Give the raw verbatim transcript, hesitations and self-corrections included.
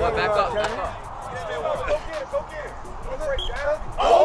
boy, back up, back up. Go get it, go get it. Go break down. Oh!